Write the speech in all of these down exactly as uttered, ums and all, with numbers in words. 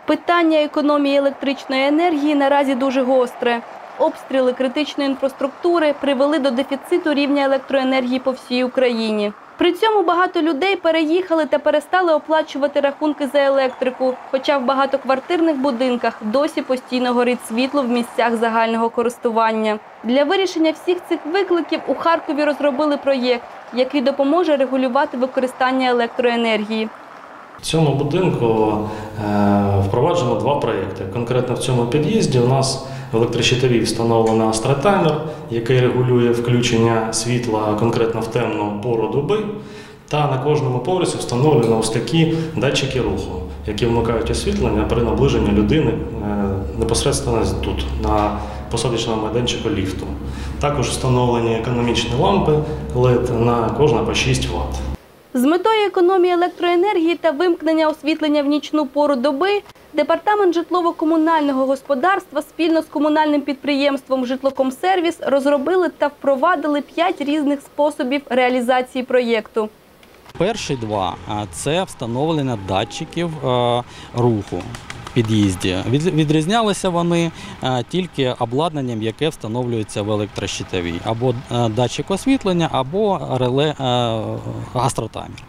Питання економії електричної енергії наразі дуже гостре. Обстріли критичної інфраструктури привели до дефіциту рівня електроенергії по всій Україні. При цьому багато людей переїхали та перестали оплачувати рахунки за електрику, хоча в багатоквартирних будинках досі постійно горить світло в місцях загального користування. Для вирішення всіх цих викликів у Харкові розробили проєкт, який допоможе регулювати використання електроенергії. В цьому будинку впроваджено два проєкти. Конкретно в цьому під'їзді у нас в електрощитовій встановлено астротаймер, який регулює включення світла конкретно в темну пору доби. Та на кожному поверсі встановлено ось такі датчики руху, які вмикають освітлення при наближенні людини непосередньо тут, на посадочному майданчику ліфту. Також встановлені економічні лампи ел і ді на кожна по шість ватт. З метою економії електроенергії та вимкнення освітлення в нічну пору доби Департамент житлово-комунального господарства спільно з комунальним підприємством «Житлокомсервіс» розробили та впровадили п'ять різних способів реалізації проєкту. Перші два – це встановлення датчиків руху в під'їзді. Відрізнялися вони тільки обладнанням, яке встановлюється в електрощитовій. Або датчик освітлення, або реле астротаймер.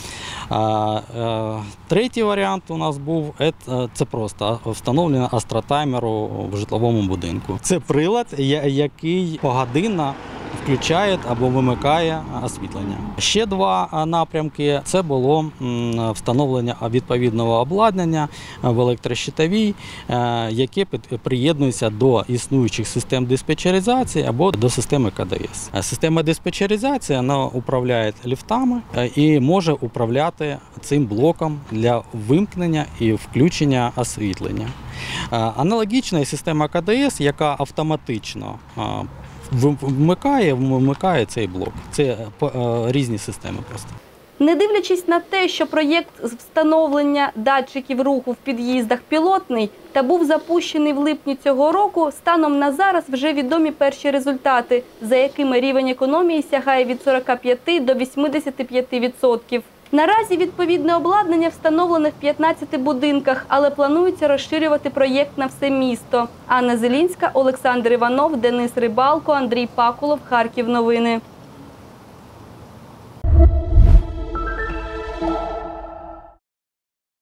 Третій варіант у нас був – це просто встановлення астротаймеру в житловому будинку. Це прилад, який погодинно включає або вимикає освітлення. Ще два напрямки – це було встановлення відповідного обладнання в електрощитовій, яке приєднується до існуючих систем диспетчеризації або до системи ка де ес. Система диспетчеризації вона управляє ліфтами і може управляти цим блоком для вимкнення і включення освітлення. Аналогічна система ка де ес, яка автоматично вмикає, вмикає цей блок. Це різні системи просто. Не дивлячись на те, що проєкт з встановлення датчиків руху в під'їздах пілотний та був запущений в липні цього року, станом на зараз вже відомі перші результати, за якими рівень економії сягає від сорока п'яти до вісімдесяти п'яти відсотків. Наразі відповідне обладнання встановлене в п'ятнадцяти будинках, але планується розширювати проєкт на все місто. Анна Зелінська, Олександр Іванов, Денис Рибалко, Андрій Пакулов, Харків новини.